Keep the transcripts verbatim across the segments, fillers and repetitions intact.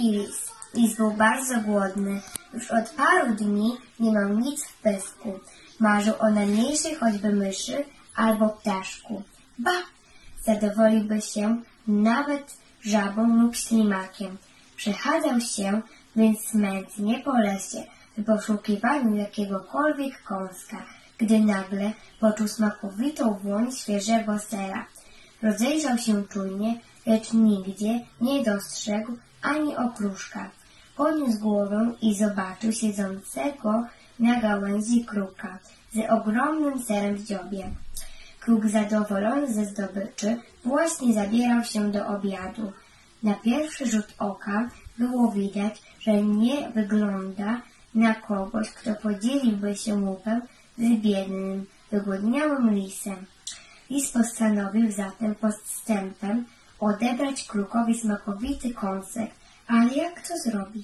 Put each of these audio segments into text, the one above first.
lis. Lis był bardzo głodny. Już od paru dni nie miał nic w pysku. Marzył o najmniejszej choćby myszy albo ptaszku. Ba! Zadowoliłby się nawet żabą lub ślimakiem. Przechadzał się więc smętnie po lesie w poszukiwaniu jakiegokolwiek kąska, gdy nagle poczuł smakowitą woń świeżego sera. Rozejrzał się czujnie, lecz nigdzie nie dostrzegł ani okruszka. Podniósł głowę i zobaczył siedzącego na gałęzi kruka z ogromnym serem w dziobie. Kruk, zadowolony ze zdobyczy, właśnie zabierał się do obiadu. Na pierwszy rzut oka było widać, że nie wygląda na kogoś, kto podzieliłby się łupem z biednym, wygłodniałym lisem. Lis postanowił zatem podstępem odebrać krukowi smakowity kąsek, ale jak to zrobić?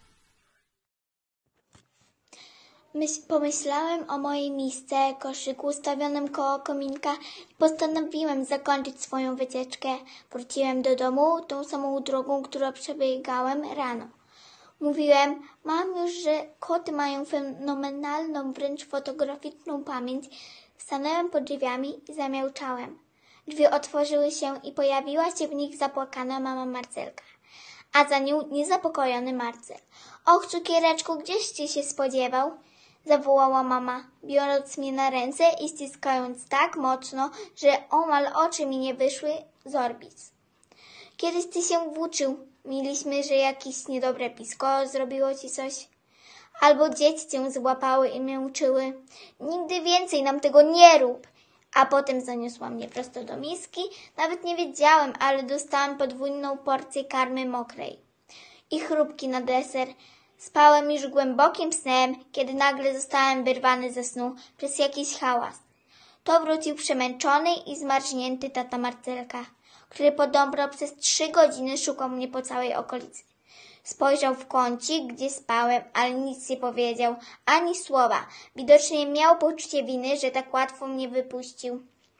Myśl, pomyślałem o mojej misce, koszyku ustawionym koło kominka i postanowiłem zakończyć swoją wycieczkę. Wróciłem do domu tą samą drogą, którą przebiegałem rano. Mówiłem, mam już, że koty mają fenomenalną, wręcz fotograficzną pamięć. Stanąłem pod drzwiami i zamiauczałem. Drzwi otworzyły się i pojawiła się w nich zapłakana mama Marcelka, a za nią niezapokojony Marcel. Och, cukiereczku, gdzieś ci się spodziewał? Zawołała mama, biorąc mnie na ręce i ściskając tak mocno, że omal oczy mi nie wyszły z orbic. Kiedyś ty się włóczył. Mieliśmy, że jakieś niedobre pisko zrobiło ci coś. Albo dzieci cię złapały i męczyły. Nigdy więcej nam tego nie rób. A potem zaniosła mnie prosto do miski. Nawet nie wiedziałem, ale dostałam podwójną porcję karmy mokrej i chrupki na deser. Spałem już głębokim snem, kiedy nagle zostałem wyrwany ze snu przez jakiś hałas. To wrócił przemęczony i zmarznięty tata Marcelka, który podobno przez trzy godziny szukał mnie po całej okolicy. Spojrzał w kącik, gdzie spałem, ale nic nie powiedział, ani słowa. Widocznie miał poczucie winy, że tak łatwo mnie wypuścił.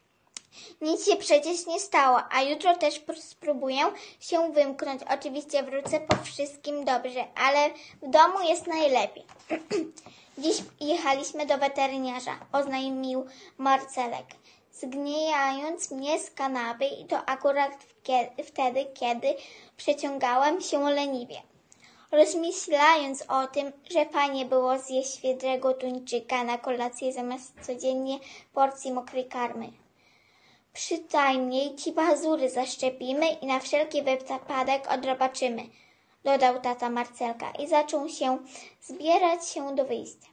Nic się przecież nie stało, a jutro też spróbuję się wymknąć. Oczywiście wrócę po wszystkim dobrze, ale w domu jest najlepiej. Dziś jechaliśmy do weteryniarza, oznajmił Marcelek, zgnijając mnie z kanapy i to akurat wtedy, kiedy przeciągałem się leniwie, rozmyślając o tym, że fajnie było zjeść świeżego tuńczyka na kolację zamiast codziennie porcji mokrej karmy. Przynajmniej ci pazury zaszczepimy i na wszelki wypadek odrobaczymy, dodał tata Marcelka i zaczął się zbierać się do wyjścia.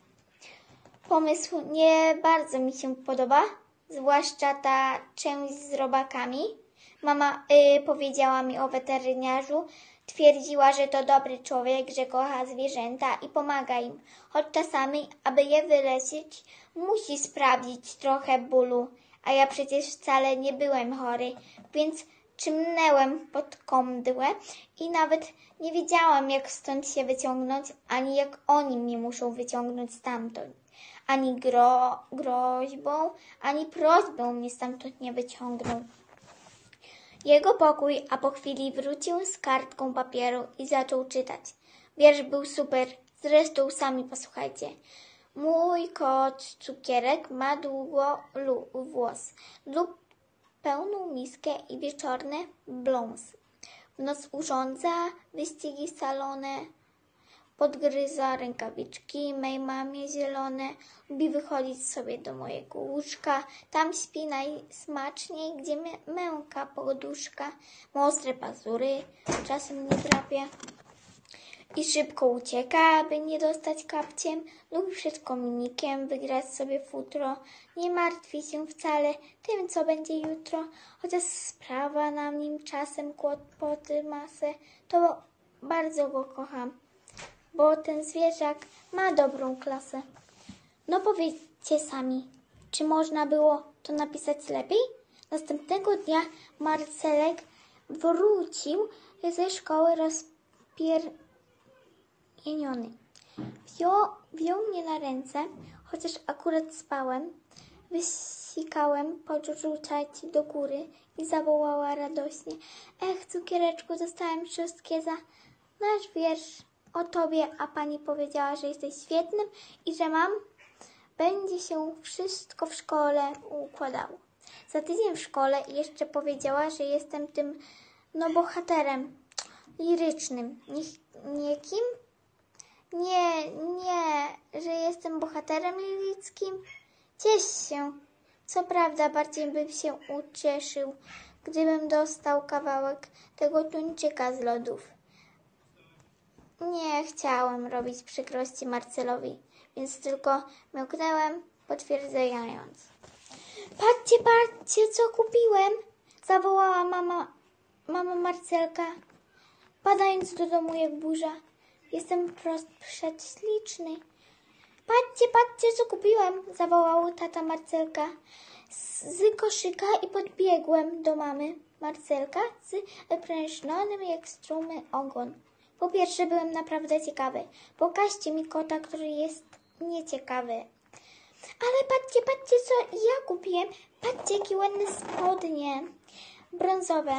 Pomysł nie bardzo mi się podoba, zwłaszcza ta część z robakami. Mama y, powiedziała mi o weteryniarzu, twierdziła, że to dobry człowiek, że kocha zwierzęta i pomaga im, choć czasami, aby je wyleczyć, musi sprawić trochę bólu. A ja przecież wcale nie byłem chory, więc czymnęłem pod kądłę i nawet nie wiedziałam, jak stąd się wyciągnąć, ani jak oni mnie muszą wyciągnąć stamtąd. Ani gro, groźbą, ani prośbą mnie stamtąd nie wyciągną. Jego pokój, a po chwili wrócił z kartką papieru i zaczął czytać. Wiersz był super, zresztą sami posłuchajcie. Mój kot Cukierek ma długo włos lub pełną miskę i wieczorne bląsy. W noc urządza wyścigi salone, podgryza rękawiczki mej mamie zielone, lubi wychodzić sobie do mojego łóżka, tam śpi najsmaczniej, gdzie męka poduszka, ma ostre pazury, czasem mnie drapie i szybko ucieka, aby nie dostać kapciem, lubi przed kominikiem wygrać sobie futro, nie martwi się wcale tym, co będzie jutro, chociaż sprawa na nim czasem kłopoty masę, to bardzo go kocham, bo ten zwierzak ma dobrą klasę. No powiedzcie sami, czy można było to napisać lepiej? Następnego dnia Marcelek wrócił ze szkoły rozpier... Jeniony. Wziął, wziął mnie na ręce, chociaż akurat spałem, wysikałem podrzucać do góry i zawołała radośnie. Ech, cukiereczku, dostałem szóstkę za nasz wiersz o tobie, a pani powiedziała, że jesteś świetnym i że mam, będzie się wszystko w szkole układało. Za tydzień w szkole i jeszcze powiedziała, że jestem tym, no, bohaterem lirycznym. Nie, nie kim? Nie, nie, że jestem bohaterem lirickim. Ciesz się. Co prawda, bardziej bym się ucieszył, gdybym dostał kawałek tego tuńczyka z lodów. Nie chciałem robić przykrości Marcelowi, więc tylko mruknąłem, potwierdzając. Patrzcie, patrzcie, co kupiłem! Zawołała mama, mama Marcelka, padając do domu jak burza. Jestem wprost prześliczny. Patrzcie, patrzcie, co kupiłem! Zawołał tata Marcelka z, z koszyka i podbiegłem do mamy Marcelka z prężonym jak strumy ogon. Po pierwsze, byłem naprawdę ciekawy. Pokażcie mi kota, który jest nieciekawy. Ale patrzcie, patrzcie, co ja kupiłem. Patrzcie, jakie ładne spodnie. Brązowe.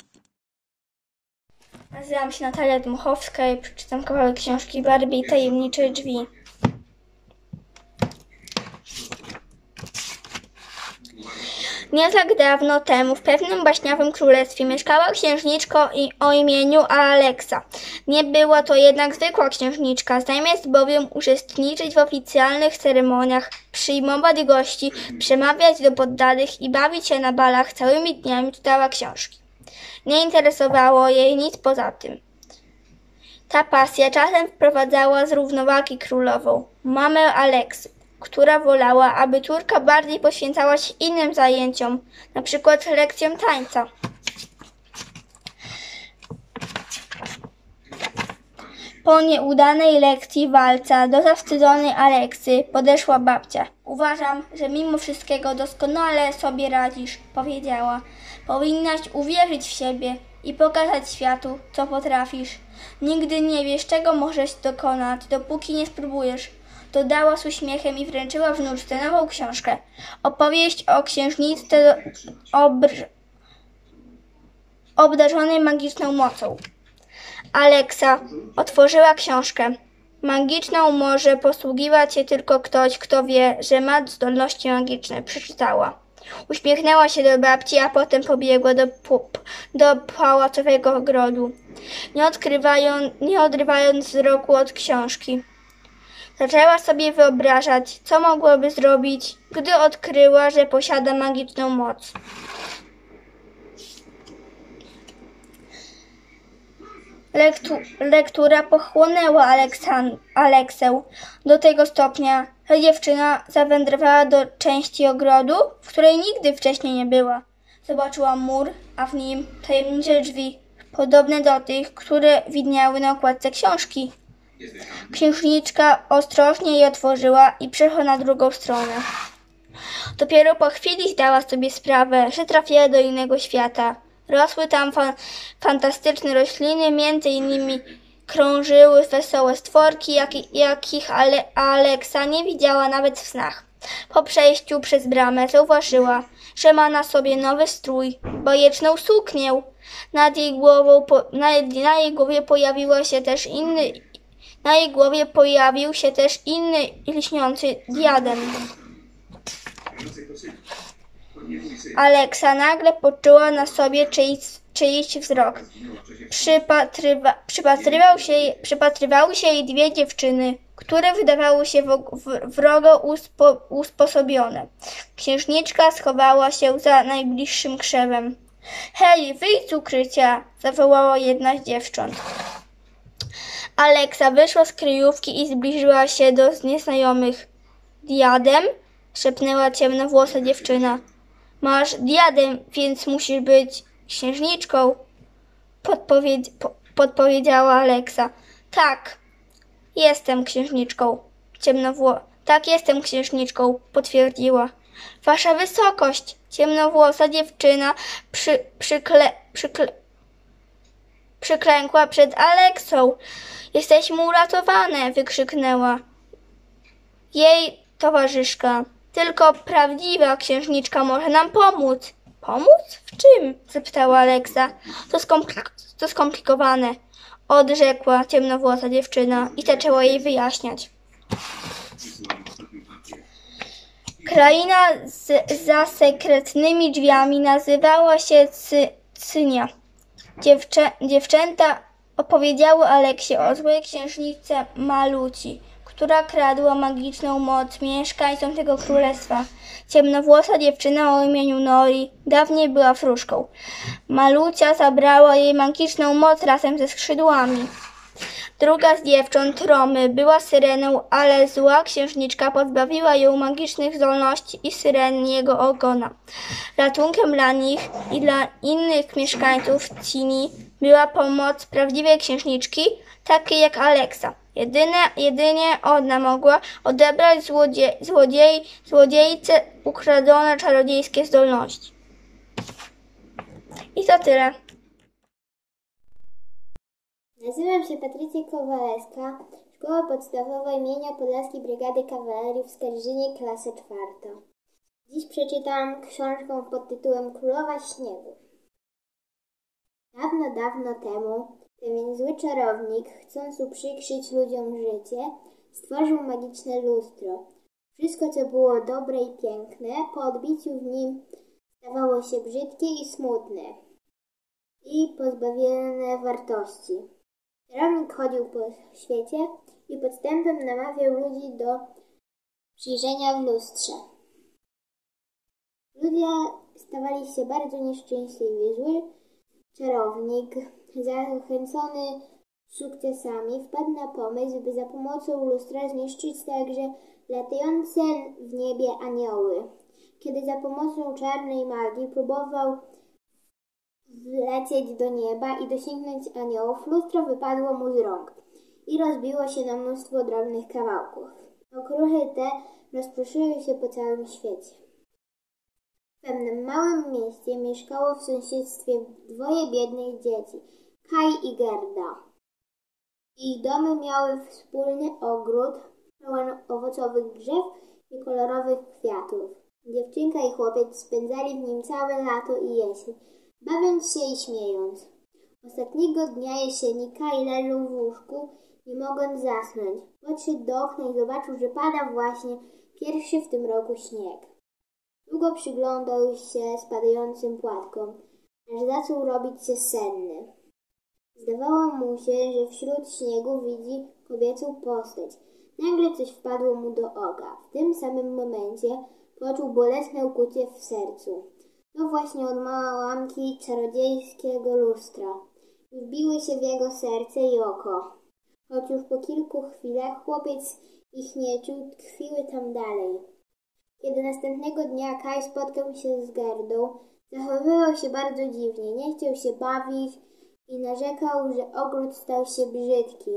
Nazywam się Natalia Dmuchowska i przeczytam kawałek książki Barbie i tajemnicze drzwi. Nie tak dawno temu w pewnym baśniowym królestwie mieszkała księżniczka o imieniu Alexa. Nie była to jednak zwykła księżniczka, zamiast bowiem uczestniczyć w oficjalnych ceremoniach, przyjmować gości, przemawiać do poddanych i bawić się na balach, całymi dniami czytała książki. Nie interesowało jej nic poza tym. Ta pasja czasem wprowadzała z równowagi królową, mamę Aleksy, która wolała, aby córka bardziej poświęcała się innym zajęciom, na przykład lekcjom tańca. Po nieudanej lekcji walca do zawstydzonej Aleksy podeszła babcia. Uważam, że mimo wszystkiego doskonale sobie radzisz, powiedziała. Powinnaś uwierzyć w siebie i pokazać światu, co potrafisz. Nigdy nie wiesz, czego możesz dokonać, dopóki nie spróbujesz. Dodała z uśmiechem i wręczyła wnuczce nową książkę. Opowieść o księżniczce obr- obdarzonej magiczną mocą. Aleksa otworzyła książkę. Magiczną może posługiwać się tylko ktoś, kto wie, że ma zdolności magiczne. Przeczytała. Uśmiechnęła się do babci, a potem pobiegła do, do pałacowego ogrodu, nie, odkrywając, nie odrywając wzroku od książki. Zaczęła sobie wyobrażać, co mogłaby zrobić, gdy odkryła, że posiada magiczną moc. Lektu, lektura pochłonęła Aleksan, Aleksę do tego stopnia, że dziewczyna zawędrowała do części ogrodu, w której nigdy wcześniej nie była. Zobaczyła mur, a w nim tajemnicze drzwi, podobne do tych, które widniały na okładce książki. Księżniczka ostrożnie je otworzyła i przeszła na drugą stronę. Dopiero po chwili zdała sobie sprawę, że trafiła do innego świata. Rosły tam fa- fantastyczne rośliny, między innymi krążyły wesołe stworki, jak- jakich Ale- Aleksa nie widziała nawet w snach. Po przejściu przez bramę zauważyła, że ma na sobie nowy strój, bajeczną suknię. Nad jej głową po- na, na jej głowie pojawiła się też inny Na jej głowie pojawił się też inny lśniący diadem. Aleksa nagle poczuła na sobie czyjś, czyjś wzrok. Przypatrywa, przypatrywał się, przypatrywały się jej dwie dziewczyny, które wydawały się w, w, wrogo uspo, usposobione. Księżniczka schowała się za najbliższym krzewem. Hej, wyjdź z ukrycia! Zawołała jedna z dziewcząt. Aleksa wyszła z kryjówki i zbliżyła się do nieznajomych. Diadem? Szepnęła ciemnowłosa dziewczyna. Masz diadem, więc musisz być księżniczką, Podpowiedz- po- podpowiedziała Aleksa. Tak, jestem księżniczką. Ciemnowło- tak, jestem księżniczką, potwierdziła. Wasza wysokość, ciemnowłosa dziewczyna przy, przykle, przykle, przyklękła przed Aleksą. Jesteśmy uratowane, wykrzyknęła jej towarzyszka. Tylko prawdziwa księżniczka może nam pomóc. Pomóc? W czym? Zapytała Aleksa. To, skomplik- to skomplikowane. odrzekła ciemnowłosa dziewczyna i zaczęła jej wyjaśniać. Kraina z, za sekretnymi drzwiami nazywała się Cy, Cynia. Dziewczę, dziewczęta opowiedziały Aleksie o złej księżniczce Maluci, która kradła magiczną moc mieszkańcom tego królestwa. Ciemnowłosa dziewczyna o imieniu Nori dawniej była wróżką. Malucia zabrała jej magiczną moc razem ze skrzydłami. Druga z dziewcząt, Romy, była syreną, ale zła księżniczka pozbawiła ją magicznych zdolności i syreniego ogona. Ratunkiem dla nich i dla innych mieszkańców Cini była pomoc prawdziwej księżniczki, takiej jak Aleksa. Jedyne, jedynie ona mogła odebrać złodzie, złodziei, złodziejce ukradzione czarodziejskie zdolności. I to tyle. Nazywam się Patrycja Kowalewska, Szkoła Podstawowa imienia Podlaskiej Brygady Kawalerii w Skarżynie, klasa czwarta. Dziś przeczytam książkę pod tytułem Królowa Śniegu. Dawno, dawno temu pewien zły czarownik, chcąc uprzykrzyć ludziom życie, stworzył magiczne lustro. Wszystko, co było dobre i piękne, po odbiciu w nim stawało się brzydkie i smutne i pozbawione wartości. Czarownik chodził po świecie i podstępem namawiał ludzi do przyjrzenia w lustrze. Ludzie stawali się bardzo nieszczęśliwi. Zły czarownik, zachęcony sukcesami, wpadł na pomysł, by za pomocą lustra zniszczyć także latające w niebie anioły. Kiedy za pomocą czarnej magii próbował wlecieć do nieba i dosięgnąć aniołów, lustro wypadło mu z rąk i rozbiło się na mnóstwo drobnych kawałków. Okruchy te rozproszyły się po całym świecie. W pewnym małym mieście mieszkało w sąsiedztwie dwoje biednych dzieci, Kaj i Gerda. Ich domy miały wspólny ogród pełen owocowych drzew i kolorowych kwiatów. Dziewczynka i chłopiec spędzali w nim całe lato i jesień, bawiąc się i śmiejąc. Ostatniego dnia jesieni Kaj leżał w łóżku, nie mogąc zasnąć. Podszedł do okna i zobaczył, że pada właśnie pierwszy w tym roku śnieg. Długo przyglądał się spadającym płatkom, aż zaczął robić się senny. Zdawało mu się, że wśród śniegu widzi kobiecą postać. Nagle coś wpadło mu do oka. W tym samym momencie poczuł bolesne ukucie w sercu. To właśnie odłamki czarodziejskiego lustra wbiły się w jego serce i oko. Choć już po kilku chwilach chłopiec ich nie czuł, tkwiły tam dalej. Kiedy następnego dnia Kaj spotkał się z Gerdą, zachowywał się bardzo dziwnie, nie chciał się bawić i narzekał, że ogród stał się brzydki.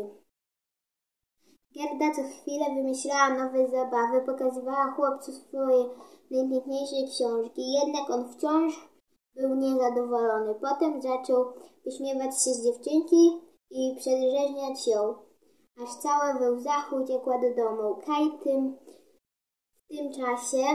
Gerda co chwilę wymyślała nowe zabawy, pokazywała chłopcu swoje najpiękniejsze książki, jednak on wciąż był niezadowolony. Potem zaczął wyśmiewać się z dziewczynki i przedrzeźniać ją, aż cała we łzach uciekła do domu. Kaj tym, w tym czasie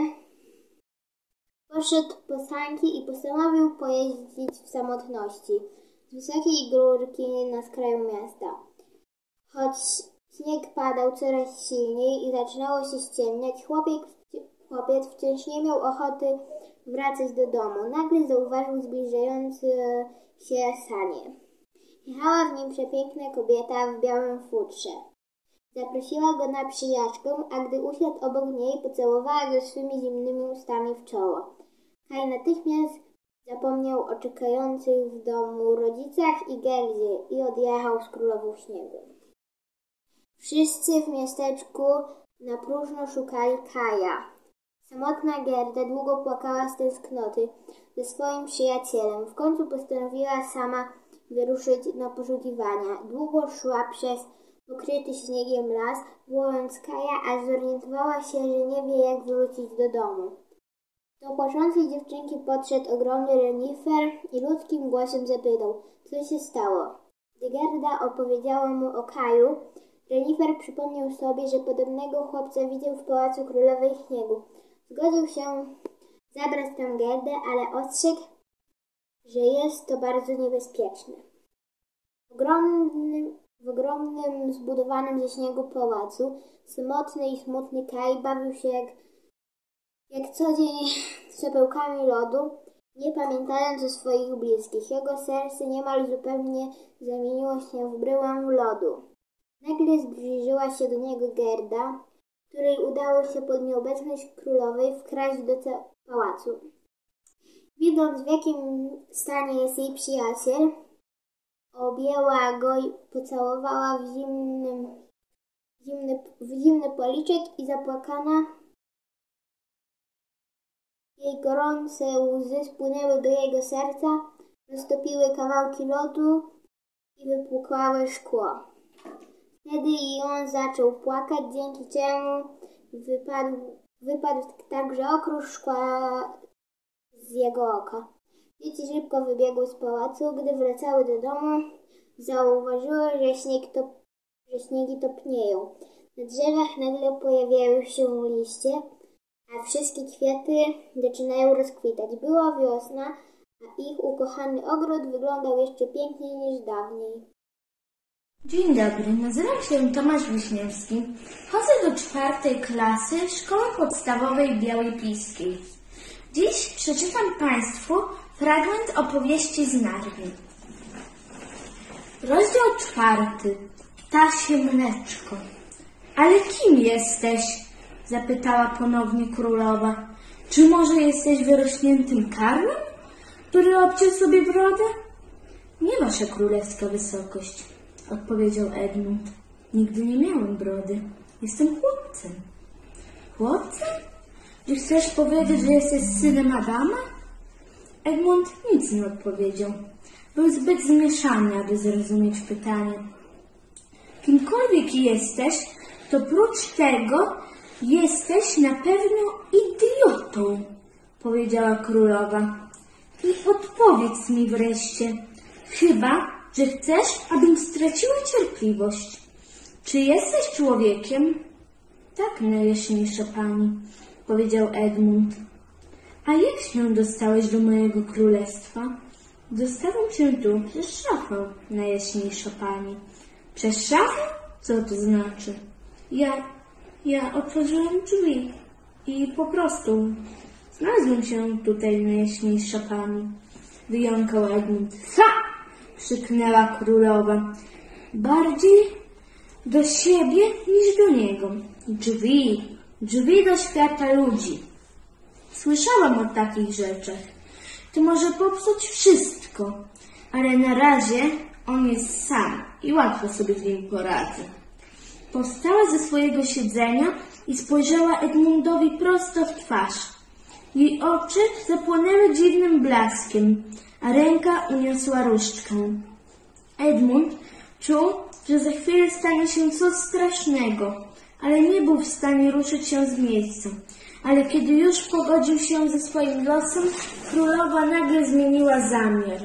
poszedł po sanki i postanowił pojeździć w samotności z wysokiej górki na skraju miasta. Choć śnieg padał coraz silniej i zaczynało się ściemniać, chłopiec, chłopiec wciąż nie miał ochoty wracać do domu. Nagle zauważył zbliżające się sanie. Jechała w nim przepiękna kobieta w białym futrze. Zaprosiła go na przyjażdżkę, a gdy usiadł obok niej, pocałowała go swymi zimnymi ustami w czoło. Kaj natychmiast zapomniał o czekających w domu rodzicach i Gerdzie i odjechał z królową śniegu. Wszyscy w miasteczku na próżno szukali Kaja. Samotna Gerda długo płakała z tęsknoty ze swoim przyjacielem. W końcu postanowiła sama wyruszyć na poszukiwania. Długo szła przez pokryty śniegiem las, wołując Kaja, aż zorientowała się, że nie wie, jak wrócić do domu. Do płaczącej dziewczynki podszedł ogromny renifer i ludzkim głosem zapytał, co się stało. Gdy Gerda opowiedziała mu o Kaju, renifer przypomniał sobie, że podobnego chłopca widział w pałacu królowej śniegu. Zgodził się zabrać tam Gerdę, ale ostrzegł, że jest to bardzo niebezpieczne. W ogromnym, w ogromnym zbudowanym ze śniegu pałacu samotny i smutny Kaj bawił się jak, jak co dzień z czepełkami lodu, nie pamiętając o swoich bliskich. Jego serce niemal zupełnie zamieniło się w bryłę lodu. Nagle zbliżyła się do niego Gerda, której udało się pod nieobecność królowej wkraść do pałacu. Widząc, w jakim stanie jest jej przyjaciel, objęła go i pocałowała w zimnym, zimny, w zimny policzek i zapłakana jej gorące łzy spłynęły do jego serca, roztopiły kawałki lodu i wypłukały szkło. Wtedy i on zaczął płakać, dzięki czemu wypadł, wypadł także okrusz szkła z jego oka. Dzieci szybko wybiegły z pałacu. Gdy wracały do domu, zauważyły, że, śnieg to, że śniegi topnieją. Na drzewach nagle pojawiają się liście, a wszystkie kwiaty zaczynają rozkwitać. Była wiosna, a ich ukochany ogród wyglądał jeszcze piękniej niż dawniej. Dzień dobry, nazywam się Tomasz Wiśniewski. Chodzę do czwartej klasy Szkoły Podstawowej Białej-Piskiej. Dziś przeczytam Państwu fragment opowieści z Narni. Rozdział czwarty. Ptasie mleczko. Ale kim jesteś? Zapytała ponownie królowa. Czy może jesteś wyrośniętym karłem, który obciął sobie brodę? Nie, wasza królewska wysokość, odpowiedział Edmund. Nigdy nie miałem brody. Jestem chłopcem. Chłopcem? Czy chcesz powiedzieć, że jesteś synem Adama? Edmund nic nie odpowiedział. Był zbyt zmieszany, aby zrozumieć pytanie. Kimkolwiek jesteś, to prócz tego jesteś na pewno idiotą, powiedziała królowa. I odpowiedz mi wreszcie, chyba, że chcesz, abym straciła cierpliwość. Czy jesteś człowiekiem? Tak, najjaśniejsza pani, powiedział Edmund. A jak się dostałeś do mojego królestwa? Dostałem się tu przez szafę, najjaśniejsza pani. Przez szafę? Co to znaczy? Ja, ja otworzyłem drzwi i po prostu znalazłem się tutaj, najjaśniejsza pani. Wyjąkał Edmund. Ha! Krzyknęła królowa. Bardziej do siebie niż do niego. Drzwi, drzwi do świata ludzi. Słyszałam o takich rzeczach. To może popsuć wszystko, ale na razie on jest sam i łatwo sobie z nim poradzę. Powstała ze swojego siedzenia i spojrzała Edmundowi prosto w twarz. Jej oczy zapłonęły dziwnym blaskiem, a ręka uniosła różdżkę. Edmund czuł, że za chwilę stanie się coś strasznego, ale nie był w stanie ruszyć się z miejsca. Ale kiedy już pogodził się ze swoim losem, królowa nagle zmieniła zamiar.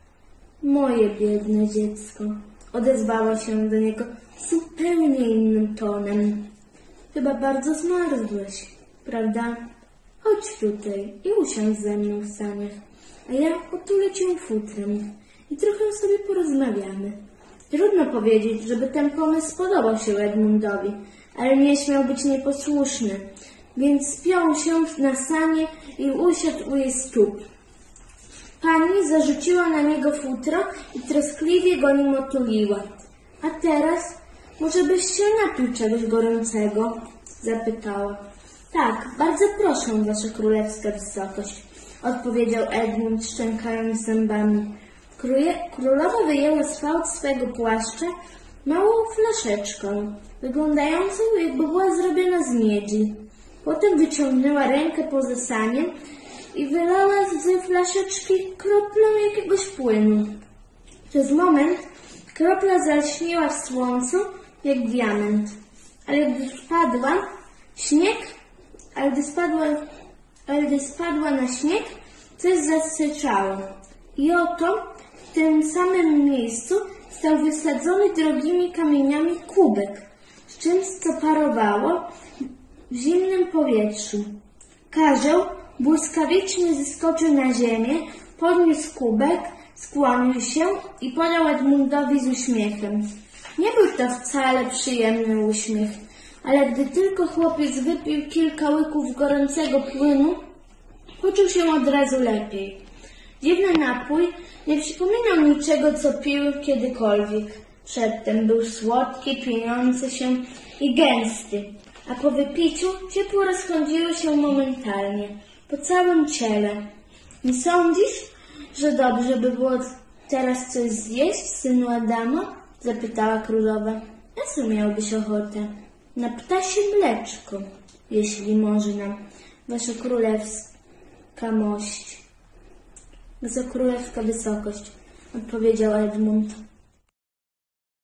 Moje biedne dziecko, odezwała się do niego zupełnie innym tonem. Chyba bardzo zmarzłeś, prawda? Chodź tutaj i usiądź ze mną w saniach, a ja otulę cię futrem i trochę sobie porozmawiamy. Trudno powiedzieć, żeby ten pomysł spodobał się Edmundowi, ale nie śmiał być nieposłuszny, więc spiął się na sanie i usiadł u jej stóp. Pani zarzuciła na niego futro i troskliwie go nim otuliła. A teraz może byś się napił czegoś gorącego? Zapytała. Tak, bardzo proszę, wasza królewska wysokość, odpowiedział Edmund, szczękając zębami. Króle, królowa wyjęła z fałd swego płaszcza małą flaszeczkę, wyglądającą jakby była zrobiona z miedzi. Potem wyciągnęła rękę poza saniem i wylała z flaszeczki kroplę jakiegoś płynu. Przez moment kropla zaśniła w słońcu jak diament, ale gdy spadła śnieg, ale gdy spadła, ale gdy spadła na śnieg, coś zasyczało. I oto w tym samym miejscu stał wysadzony drogimi kamieniami kubek, z czymś co parowało w zimnym powietrzu. Karzeł błyskawicznie zeskoczył na ziemię, podniósł kubek, Skłonił się i podał Edmundowi z uśmiechem. Nie był to wcale przyjemny uśmiech, ale gdy tylko chłopiec wypił kilka łyków gorącego płynu, poczuł się od razu lepiej. Dziwny napój nie przypominał niczego, co pił kiedykolwiek. Przedtem był słodki, pieniący się i gęsty, a po wypiciu ciepło rozchodziło się momentalnie, po całym ciele. Nie sądzisz, że dobrze by było teraz coś zjeść, synu Adama? Zapytała królowa. Na co miałbyś ochotę? Na ptasie mleczko, jeśli można, wasza królewska mość. Wasza królewska wysokość, odpowiedział Edmund.